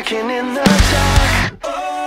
walking in the dark.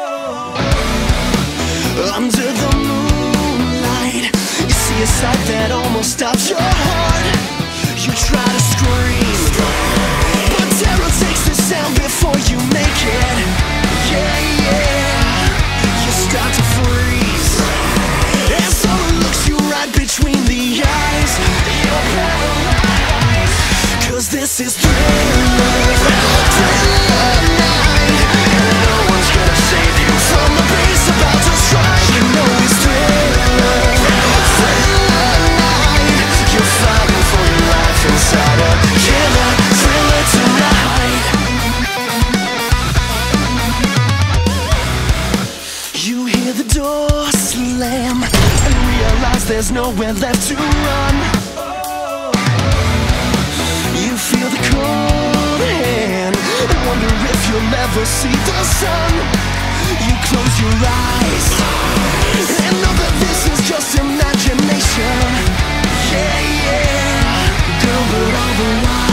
Under the moonlight, you see a sight that almost stops your heart. You try to scream, but terror takes the sound before you make it. Yeah, yeah, you start to freeze as someone looks you right between the eyes. You're paralyzed, 'cause this is Thriller, Thriller night, and no one's gonna save you from the beast about to strike. You know it's Thriller, Thriller night. You're fighting for your life inside a killer thriller tonight. You hear the door slam and realize there's nowhere left to run. You feel the cold hand and wonder if you'll ever see the sun. You close your eyes and know that this is just imagination. Yeah, yeah, girl, but all the while